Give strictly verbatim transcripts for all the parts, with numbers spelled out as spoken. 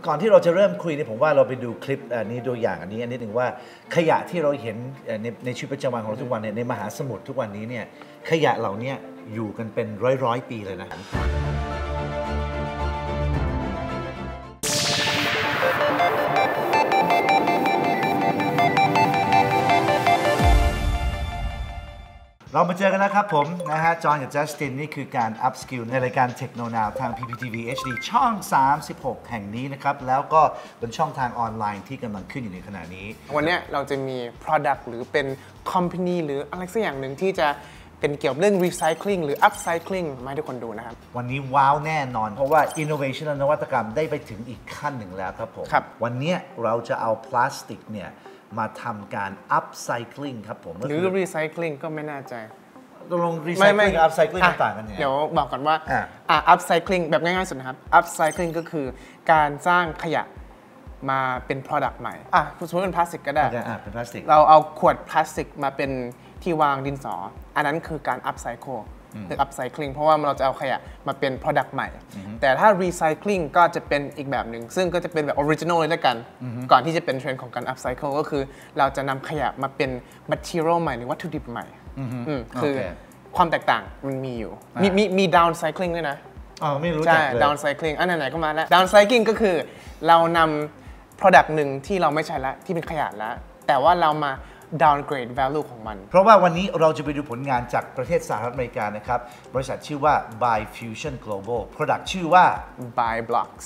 ก่อนที่เราจะเริ่มคุยเนี่ยผมว่าเราไปดูคลิปอันนี้ตัวอย่างอันนี้อันนี้หนึ่งว่าขยะที่เราเห็นในในชีวิตประจำวันของเราทุกวันเนี่ยในมหาสมุทรทุกวันนี้เนี่ยขยะเหล่านี้อยู่กันเป็นร้อยร้อยปีเลยนะเรามาเจอกันแล้วครับผมนะฮะจอห์นกับจัสตินนี่คือการ up skill ในรายการ Techno Now ทาง พี พี ที วี เอช ดี ช่อง สามสิบหก แห่งนี้นะครับแล้วก็เป็นช่องทางออนไลน์ที่กำลังขึ้นอยู่ในขณะนี้วันนี้เราจะมี product หรือเป็น company หรืออะไรสักอย่างหนึ่งที่จะเป็นเกี่ยวกับเรื่อง recycling หรือ upcycling มาให้ทุกคนดูนะครับวันนี้ว้าวแน่นอนเพราะว่า innovation และนวัตกรรมได้ไปถึงอีกขั้นหนึ่งแล้วครับผมวันนี้เราจะเอาพลาสติกเนี่ยมาทำการ upcycling ครับผมหรือ recycling ก็ไม่แน่ใจตกลง recycling กับ upcycling ต่างกันยังไงเดี๋ยวบอกก่อนว่าอ่ะ upcycling แบบง่ายๆสุดนะครับ upcycling ก็คือการสร้างขยะมาเป็น product ใหม่อ่ะสมมติเป็นพลาสติกก็ได้เป็นพลาสติกเราเอาขวดพลาสติกมาเป็นที่วางดินสออันนั้นคือการ upcycle หรือ upcycling เพราะว่าเราจะเอาขยะมาเป็น product ใหม่แต่ถ้า recycling ก็จะเป็นอีกแบบหนึ่งซึ่งก็จะเป็นแบบ original เลยด้วยกันก่อนที่จะเป็นเทรนด์ของการ upcycle ก็คือเราจะนำขยะมาเป็น material ใหม่หรือวัตถุดิบใหม่คือความแตกต่างมันมีอยู่มีมีมี downcycling ด้วยนะอ๋อไม่รู้จักเลยใช่ downcycling อันไหนๆก็มาแล้ว downcycling ก็คือเรานำ product หนึ่งที่เราไม่ใช้แล้วที่เป็นขยะแล้วแต่ว่าเรามา downgrade value ของมันเพราะว่าวันนี้เราจะไปดูผลงานจากประเทศสหรัฐอเมริกานะครับบริษัทชื่อว่า Bifusion Global Product ชื่อว่า ByBlocks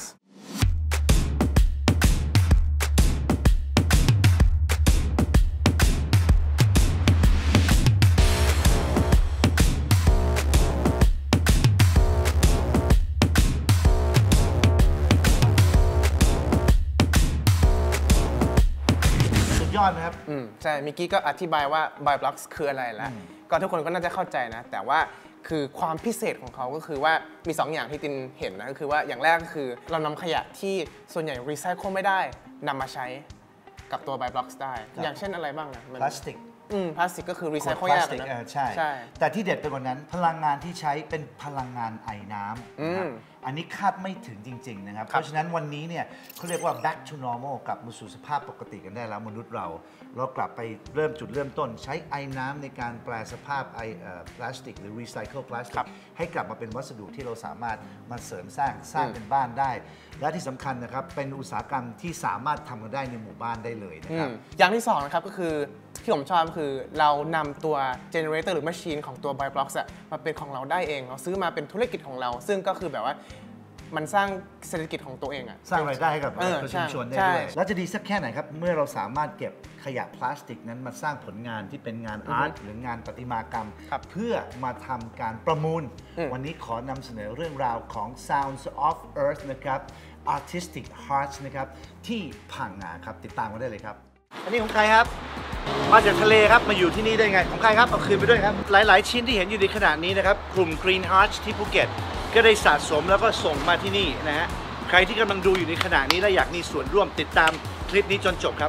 ยอดนะครับอืมใช่มิกกี้ก็อธิบายว่า ByBlocks คืออะไรแล้วก็ทุกคนก็น่าจะเข้าใจนะแต่ว่าคือความพิเศษของเขาก็คือว่ามีสองอย่างที่ตินเห็นนะก็คือว่าอย่างแรกก็คือเรานำขยะที่ส่วนใหญ่รีไซเคิลไม่ได้นำมาใช้กับตัว ByBlocks ได้อย่างเช่นอะไรบ้างนะพลาสติกอืมพลาสติกก็คือรีไซเคิลยากนะใช่แต่ที่เด็ดไปกว่านั้นพลังงานที่ใช้เป็นพลังงานไอน้ำอันนี้คาดไม่ถึงจริงๆนะครับเพราะฉะนั้นวันนี้เนี่ยเขาเรียกว่า back to normal กลับมาสู่สภาพปกติกันได้แล้วมนุษย์เราเรากลับไปเริ่มจุดเริ่มต้นใช้ไอน้ำในการแปลสภาพไอพลาสติกหรือรีไซเคิลพลาสติกให้กลับมาเป็นวัสดุที่เราสามารถมาเสริมสร้างสร้างเป็นบ้านได้และที่สำคัญนะครับเป็นอุตสาหกรรมที่สามารถทำกันได้ในหมู่บ้านได้เลยนะครับอย่างที่สองนะครับก็คือที่ผมชอบก็คือเรานำตัว generator หรือ machine ของตัว ByBlocks มาเป็นของเราได้เองเราซื้อมาเป็นธุรกิจของเราซึ่งก็คือแบบว่ามันสร้างเศรษฐกิจของตัวเองอะสร้างรายได้ให้กับชุมชนได้ด้วยแล้วจะดีสักแค่ไหนครับเมื่อเราสามารถเก็บขยะพลาสติกนั้นมาสร้างผลงานที่เป็นงานอาร์ตหรืองานประติมากรรมเพื่อมาทำการประมูลวันนี้ขอนำเสนอเรื่องราวของ Sounds of Earth นะครับ Artistic Hearts นะครับที่พังงาครับติดตามกันได้เลยครับอันนี้ของใครครับมาจากทะเลครับมาอยู่ที่นี่ได้ไงของใครครับเอาคืนไปด้วยครับหลายๆชิ้นที่เห็นอยู่ในขณะนี้นะครับกลุ่ม Green Hearts ที่ภูเก็ตก็ได้สะสมแล้วก็ส่งมาที่นี่นะฮะใครที่กำลังดูอยู่ในขณะนี้และอยากมีส่วนร่วมติดตามคลิปนี้จนจบครับ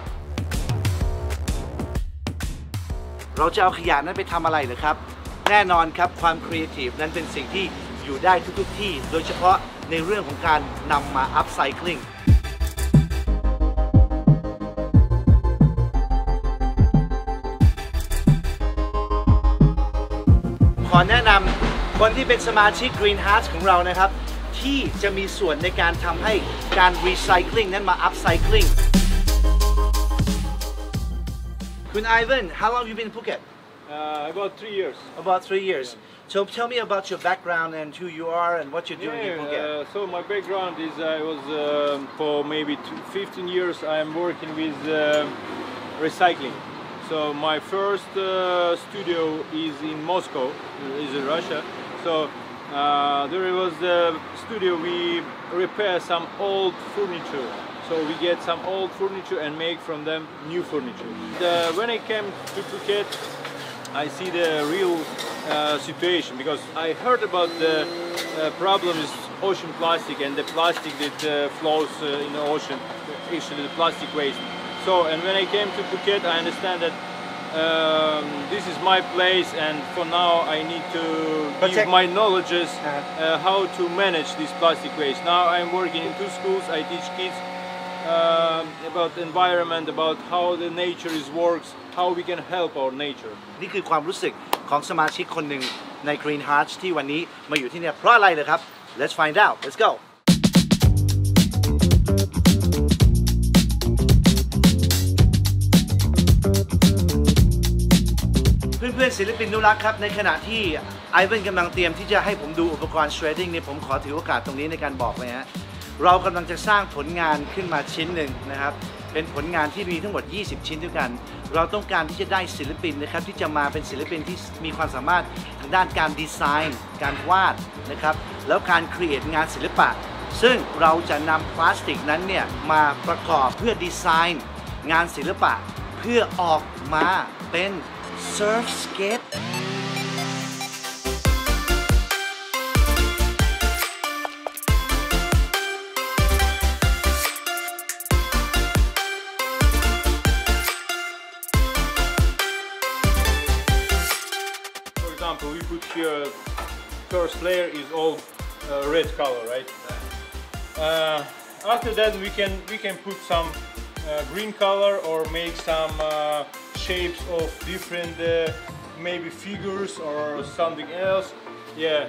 เราจะเอาขยะนั้นไปทำอะไรเหรอครับแน่นอนครับความครีเอทีฟนั้นเป็นสิ่งที่อยู่ได้ทุกๆที่โดยเฉพาะในเรื่องของการนำมา upcyclingขอแนะนำคนที่เป็นสมาชิก Green Hearts ของเรานะครับที่จะมีส่วนในการทำให้การ recycling นั้นมา upcycling คุณ Ivan how long have you been in Phuket uh, about three years about three years yeah. so tell me about your background and who you are and what you're doing yeah, in Phuket uh, so my background is I was uh, for maybe fifteen years I am working with uh, recycling. So my first uh, studio is in Moscow, is in Russia. So uh, there was the studio we repair some old furniture. So we get some old furniture and make from them new furniture. The, when I came to Phuket, I see the real uh, situation because I heard about the uh, problem is ocean plastic and the plastic that uh, flows uh, in the ocean, actually the plastic waste. So, and when I came to Phuket, I understand that um, this is my place, and for now I need to Protect. give my knowledges uh, how to manage this plastic waste. Now I'm working in two schools. I teach kids uh, about environment, about how the nature is works, how we can help our nature. นี่คือความรู้สึกของสมาชิกคนหนึ่งใน Green Hearts ที่วันนี้มาอยู่ที่เนี่ยเพราะอะไรเลยครับ Let's find out Let's goเพื่อนๆศิลปินนุรักษ์ครับในขณะที่ไอเวนกำลังเตรียมที่จะให้ผมดูอุปกรณ์ shredding เนี่ยผมขอถือโอกาสตรงนี้ในการบอกเลยฮะเรากำลังจะสร้างผลงานขึ้นมาชิ้นหนึ่งนะครับเป็นผลงานที่มีทั้งหมดยี่สิบชิ้นด้วยกันเราต้องการที่จะได้ศิลปินนะครับที่จะมาเป็นศิลปินที่มีความสามารถทางด้านการดีไซน์การวาดนะครับแล้วการครีเอทงานศิลปะซึ่งเราจะนำพลาสติกนั้นเนี่ยมาประกอบเพื่อดีไซน์งานศิลปะเพื่อออกมาเป็นsurf skate For example, we put here first layer is all uh, red color, right? Uh, after that, we can we can put some uh, green color or make some uh, shapes of different uh, maybe figures or something else. Yeah.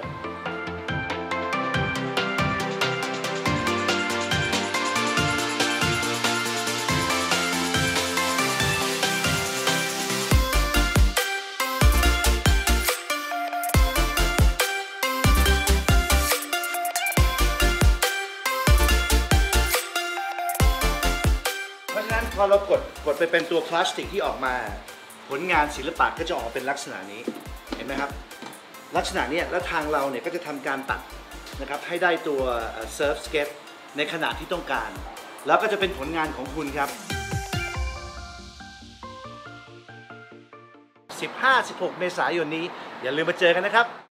เพราะฉะนั้นพอเรากดกดไปเป็นตัวพลาสติกที่ออกมาผลงานศิลปะก็จะออกเป็นลักษณะนี้เห็นไหมครับลักษณะนี้แล้วทางเราเนี่ยก็จะทำการตัดนะครับให้ได้ตัวเซิร์ฟสเก็ตในขนาดที่ต้องการแล้วก็จะเป็นผลงานของคุณครับ สิบห้า สิบหก เมษายนนี้อย่าลืมมาเจอกันนะครับ